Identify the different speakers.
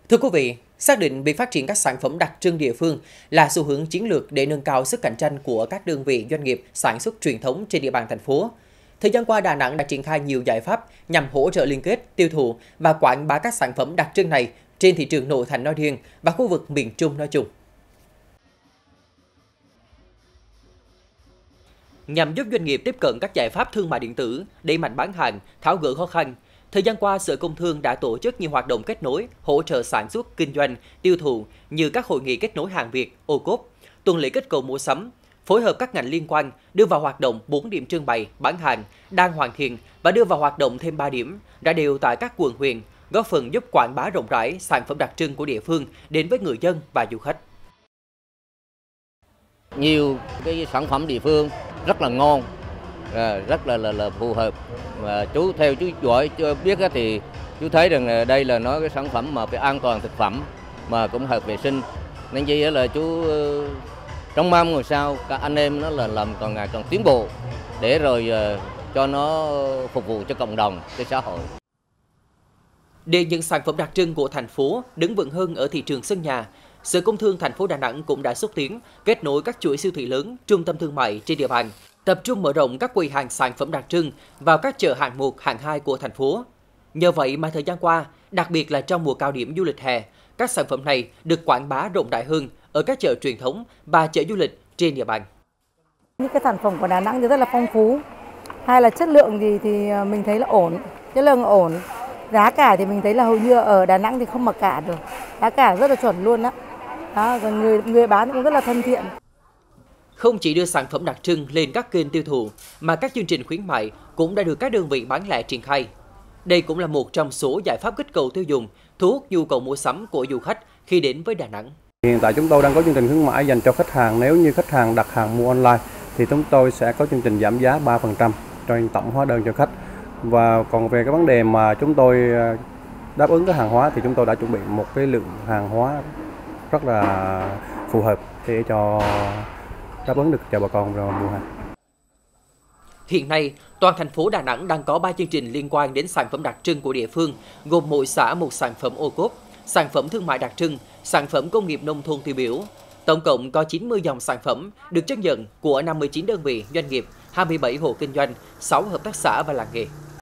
Speaker 1: Thưa quý vị, xác định việc phát triển các sản phẩm đặc trưng địa phương là xu hướng chiến lược để nâng cao sức cạnh tranh của các đơn vị doanh nghiệp sản xuất truyền thống trên địa bàn thành phố. Thời gian qua, Đà Nẵng đã triển khai nhiều giải pháp nhằm hỗ trợ liên kết, tiêu thụ và quảng bá các sản phẩm đặc trưng này trên thị trường nội thành nói riêng và khu vực miền Trung nói chung. Nhằm giúp doanh nghiệp tiếp cận các giải pháp thương mại điện tử, đẩy mạnh bán hàng, tháo gỡ khó khăn, thời gian qua, Sở Công Thương đã tổ chức nhiều hoạt động kết nối, hỗ trợ sản xuất, kinh doanh, tiêu thụ như các hội nghị kết nối hàng Việt, ô cốp, tuần lễ kích cầu mua sắm, phối hợp các ngành liên quan đưa vào hoạt động 4 điểm trưng bày, bán hàng, đang hoàn thiện và đưa vào hoạt động thêm 3 điểm, đã đều tại các quận huyện, góp phần giúp quảng bá rộng rãi sản phẩm đặc trưng của địa phương đến với người dân và du khách.
Speaker 2: Nhiều cái sản phẩm địa phương rất là ngon, rất là phù hợp. Và theo chú giỏi biết thì chú thấy rằng đây là nó cái sản phẩm mà phải an toàn thực phẩm mà cũng hợp vệ sinh, nên chỉ là chú trông mong ngồi sau các anh em nó là làm càng ngày càng tiến bộ để rồi cho nó phục vụ cho cộng đồng, cho xã hội.
Speaker 1: Để những sản phẩm đặc trưng của thành phố đứng vững hơn ở thị trường sân nhà, Sở Công Thương thành phố Đà Nẵng cũng đã xúc tiến kết nối các chuỗi siêu thị lớn, trung tâm thương mại trên địa bàn, tập trung mở rộng các quầy hàng sản phẩm đặc trưng vào các chợ hạng 1, hạng 2 của thành phố. Nhờ vậy mà thời gian qua, đặc biệt là trong mùa cao điểm du lịch hè, các sản phẩm này được quảng bá rộng rãi hơn ở các chợ truyền thống và chợ du lịch trên địa bàn.
Speaker 3: Những cái sản phẩm của Đà Nẵng thì rất là phong phú. Hay là chất lượng thì mình thấy là ổn, chất lượng ổn. Giá cả thì mình thấy là hầu như ở Đà Nẵng thì không mặc cả được. Giá cả rất là chuẩn luôn đó. Rồi người bán cũng rất là thân thiện.
Speaker 1: Không chỉ đưa sản phẩm đặc trưng lên các kênh tiêu thụ, mà các chương trình khuyến mại cũng đã được các đơn vị bán lẻ triển khai. Đây cũng là một trong số giải pháp kích cầu tiêu dùng, thu hút nhu cầu mua sắm của du khách khi đến với Đà Nẵng.
Speaker 4: Hiện tại chúng tôi đang có chương trình khuyến mãi dành cho khách hàng. Nếu như khách hàng đặt hàng mua online thì chúng tôi sẽ có chương trình giảm giá 3% trên tổng hóa đơn cho khách. Và còn về cái vấn đề mà chúng tôi đáp ứng cái hàng hóa thì chúng tôi đã chuẩn bị một cái lượng hàng hóa rất là phù hợp để cho đáp ứng được cho bà con vào mùa hè.
Speaker 1: Hiện nay, toàn thành phố Đà Nẵng đang có 3 chương trình liên quan đến sản phẩm đặc trưng của địa phương, gồm mỗi xã một sản phẩm ô cốp, sản phẩm thương mại đặc trưng, sản phẩm công nghiệp nông thôn tiêu biểu. Tổng cộng có 90 dòng sản phẩm được chứng nhận của 59 đơn vị doanh nghiệp, 27 hộ kinh doanh, 6 hợp tác xã và làng nghề.